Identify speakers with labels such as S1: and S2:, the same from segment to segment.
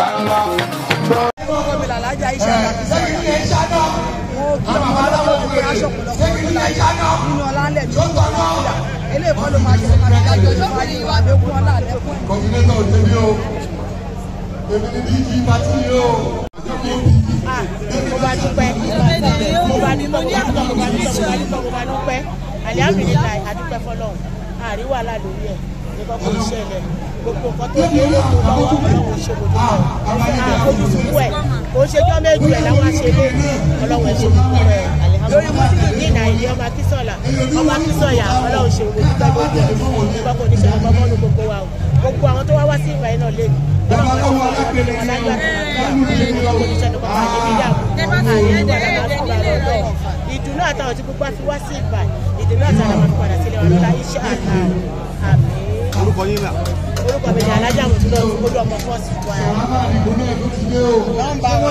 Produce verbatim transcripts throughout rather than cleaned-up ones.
S1: Alájà iṣẹ́ àkàtúnṣe wọn kí ọmọ ọlọ́wọ́ ti pé aṣọ ọ̀pọ̀lọpọ̀ tó láyé nínú ọlá ńlẹ̀ ní ọjọ́ nàìjíríà eléyìí kọ́ ló máa ṣe máa ṣe dájọ́ tó máa ní ìwà àbẹ́kún ọlá àlẹ́kùn.
S2: kọ́ńtínẹ́tà ò tẹ́lẹ̀ o èmi ní bíi kí pàtí yìí o.
S1: mo bá dúpẹ́ mo bá dúpẹ́ mo bá dúpẹ́ mo bá dúpẹ́ mo bá dúpẹ́ mo bá dúpẹ́ alihamdulilayi adúpẹ́ fọlọ́run àrí wàhálà lórí ẹ̀ ní kọ́kọ́ ìṣẹ̀lẹ̀ gbogbo nǹkan tó dé lóko lọ́wọ́ ọlọ́run ṣe gbogbo ẹ̀ àfojúsùn ẹ̀ kò ṣe jọ́ méjì ẹ̀ láwọn aṣèlè ọlọ́run ṣe gbogbo ẹ̀ lórí mùsùlùmí ní nàìjíríà ọmọ akínsọ̀là ọmọ akínsọ̀yà ọlọ́run ṣe gbogbo ẹ̀ gbogbo ẹ̀ ní kọ́kọ́ ìṣẹ̀lẹ̀ kọ́kọ́ ní gbogbo wa o gbogbo àwọn tó wá wá sí ìgbà yẹn náà lé ìdùnnú àtàwọn tí gbogbo àfi wá sí ìgbà ìdùnnú àtàwọn àfi padà sílẹ̀ wọn lọ́la iṣẹ́ àná àmì.
S3: orúkọ yín là.
S1: orúkọ mi ni alájà mọ̀tún lọ́wọ́ olú ọmọ fọ́ọ̀sì wa. nọ́mbà wa.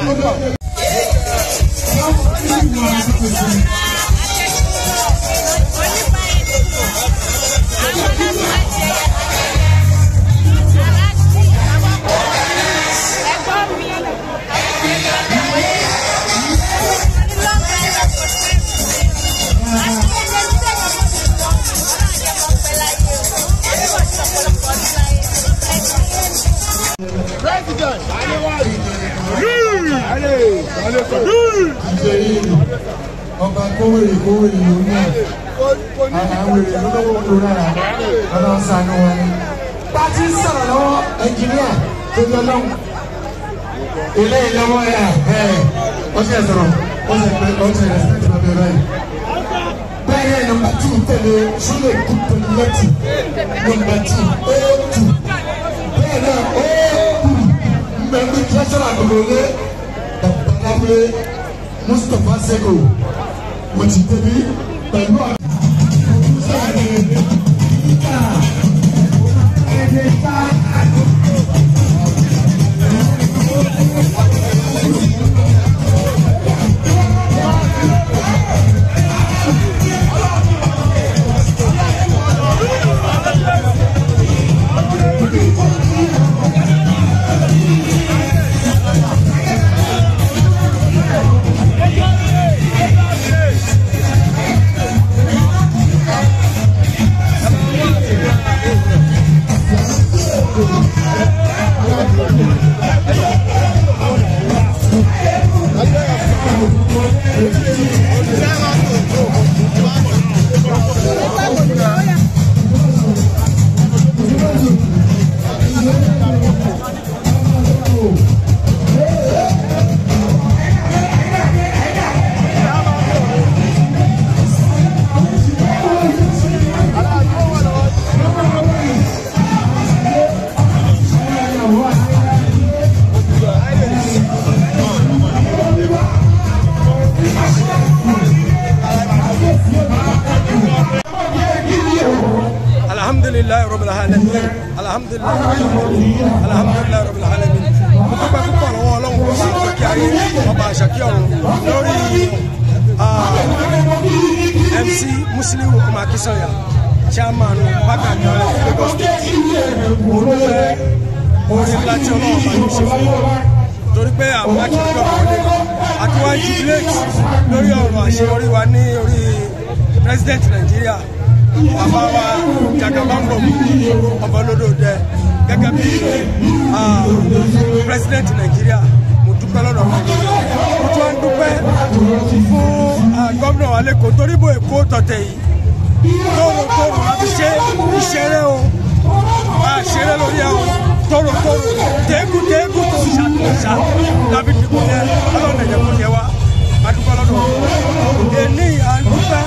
S2: ọba kówèrè kówèrè ló ní àwèrè lọ́wọ́ tó rárá ọlọ́run ṣàánú wọn ni. pátí sọ̀rọ̀ lọ́wọ́ ẹnjìníà tó yọ lọ́wọ́ ilé ìlọ́wọ́ yà ẹ̀ ó ṣe sọ̀rọ̀ ó ṣe pé ó ṣe rẹ̀sìtì lọ́bẹ̀ báyìí. bẹ́ẹ̀ nọ́mbà tù tẹ̀lé sílẹ̀ kúkú lẹ́tì nọ́mbà tù ó tù bẹ́ẹ̀ náà ó tù mbẹ́bí tẹ́sán àgbègbè lé babaláwé Mustapha Sego mo ti débi pẹ̀lú àwọn.
S3: alhamdulilayi rabbil alamin alhamdulilayi alhamdulilayi rabbil alamin mo dúpẹ́ púpọ̀ lọ́wọ́ ọlọ́run kó sì tó kí ayé ọba àṣàkí ọ̀run lórí M C Musiliu ọmọ Akínsànyà chairman Bákàrí Lagos State mo dúpẹ́ orin ńlá tí ọlọ́run bá yóò ṣe fún mi torí pé àwọn akíkọ̀ ọ̀rẹ́ àti wá jubilate lórí ọ̀rọ̀ àṣeyọrí wa ní orí president Nàìjíríà bàbá wa Jagabango ọbọlódò dẹ gẹ́gẹ́ bí president Nàìjíríà mo dúpẹ́ lọ́dọ̀ wọn mo tún wá ń dúpẹ́ fún gómìnà wa lẹ́kọ̀ọ́ torí bó Èkó tọ̀tẹ̀ yìí tóòrò tóòrò láti ṣe ìṣeré o àṣeré lórí ẹ̀ o tóòrò tóòrò téégún téégún tó ṣàtúnṣà lábí dìbò yẹn ọlọ́run ẹ̀jẹ̀ kò yẹ wa adúpẹ́ lọ́dọ̀ èní àdúpẹ́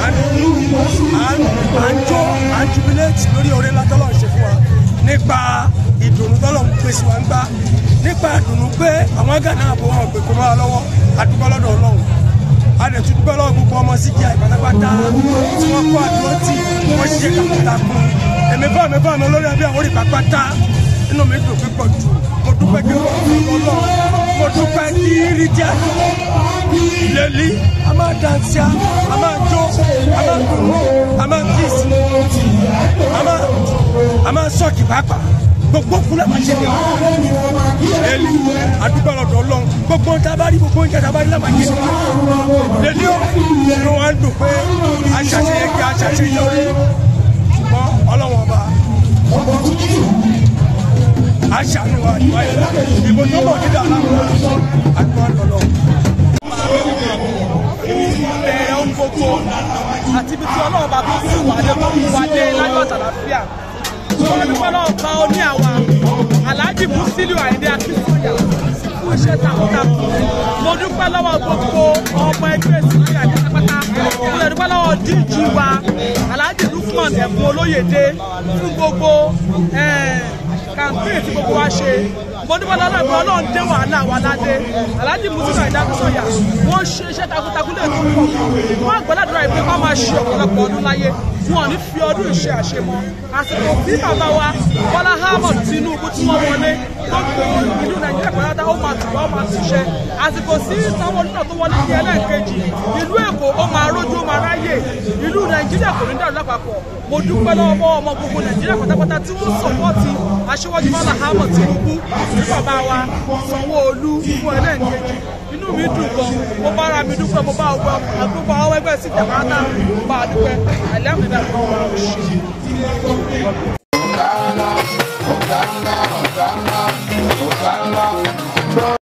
S3: àjọ àjubilẹ́tì lórí oore ńlá tọ́lọ̀ ń ṣe fún wa nípa ìdùnnú tọ́lọ̀ ń pèsè wa ń gbá nípa ìdùnnú pé àwọn Gánà àbò wọn gbé kó máa lọ́wọ́ adúpẹ́ lọ́dọ̀ Ọlọ́run adẹ̀tún dúpẹ́ lọ́wọ́ gbogbo ọmọ sí kí àìpátápátá tí wọ́n kó àdúrà tí wọ́n ṣe kàkúta kún èmi bá mi bá mi olórí ẹbí àwọn orípa pátá inú mi dùn pípọ̀ jù mo dúpẹ́ kí wọ́n fi ọlọ́ mo dúpẹ́ kí rí díẹ̀ lẹ́lí a máa dànsíá a máa jó a máa dùnú a máa kíìsì a máa sọ́ọ̀kì pàápàá gbogbo kúlẹ̀ máa ṣe nìyẹn ẹ̀lì àdúgbò lọ́dọ̀ ọlọ́run gbogbo ń tabari gbogbo ń tabari lámà ṣe nìyẹn lẹ́ni ó ló wá ń dùn pé aṣàṣe yẹ kí aṣàṣe yọrí ṣùgbọ́n ọlọ́run ọba aṣàánú wa ìwà ìlà ìbò tó bọ̀ nígbà láwọn àgbọn lọ́lọ́. bẹ̀rẹ̀ ohun gbogbo àti ibi tí ọlọ́run bá tó sì wà lé wà lé láyọ̀ àtàlàfíà. wọ́n ní wọ́n náà kan ó ní àwa Alhaji Musiliu Ayinde Akínsànyà fún iṣẹ́ takuntakun. mo dúpẹ́ lọ́wọ́ gbogbo ọmọ ẹgbẹ́ ìsìnkú àti pátápátá. mo lè dúpẹ́ lọ́wọ́ díjì wa Alhaji Lukman Ẹ̀bùn Olóyèdé fún gbogbo kàmpéè tí gbogbo wa ṣe. mo dúpẹ́ lọ́wọ́ ẹgbẹ́ ọlọ́run dé wàhálà wa ládé. Alhaji Musiliu Ayinde Akínsànyà wọ́n ṣe iṣẹ́ takuntakun lè tó pọ̀. wọ́n àgbàládùra ìpè kọ́ máa ṣe ọ̀pọ̀lọpọ̀ ọdún láyé. wọn ò ní fi ọdún ìṣe àṣemọ. àsìkò tí bàbá wa Bọ́lá Ahmed Tinubu tí wọ́n wọlé gbogbo ìlú Nàìjíríà pàdánù ó máa tùbọ̀ ó máa túṣẹ́. àsìkò sí Sanwó-Olú náà tó wọlé ní ẹlẹ́ẹ̀kejì ìlú Èkó ó máa rójú ó máa ráyè. ìlú Nàìjíríà kò ní dàrú lápapọ̀. mo dúpẹ́ lọ́wọ́ ọmọ gbogbo Nàìjíríà pátápátá tí wọ́n sọ̀pọ́ọ̀tì aṣíwájú Bọ́lá Ahmed Tinubu ní bàbá wa Sanwó-Olú fún ẹlẹ́ẹ̀kejì. inú mi dùn gan mo bá ara mi dúpẹ́ mo bá ọgbà àgbógbà ọwọ́ ẹgbẹ́ sí ìjàmbá mo bá a dúpẹ́ àìlẹ́mìí náà